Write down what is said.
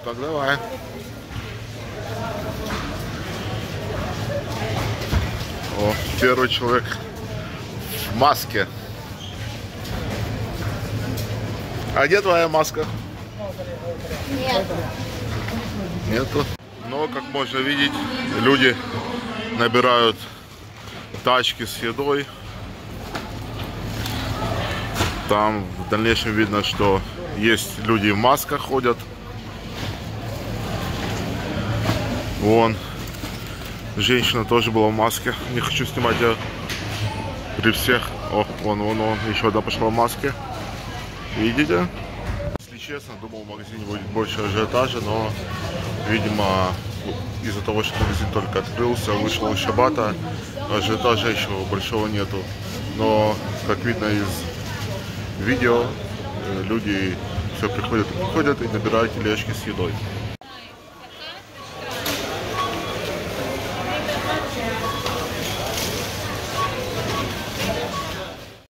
Так, давай. О, первый человек в маске. А где твоя маска? Нет. Нету. Но, как можно видеть, люди набирают тачки с едой. Там в дальнейшем видно, что есть люди в масках ходят. Вон, женщина тоже была в маске. Не хочу снимать ее при всех. О, вон, еще одна пошла в маске. Видите? Если честно, думал, в магазине будет больше ажиотажа, но, видимо, из-за того, что магазин только открылся, вышел из шаббата, ажиотажа еще большого нету. Но, как видно из видео, люди все приходят и набирают тележки с едой.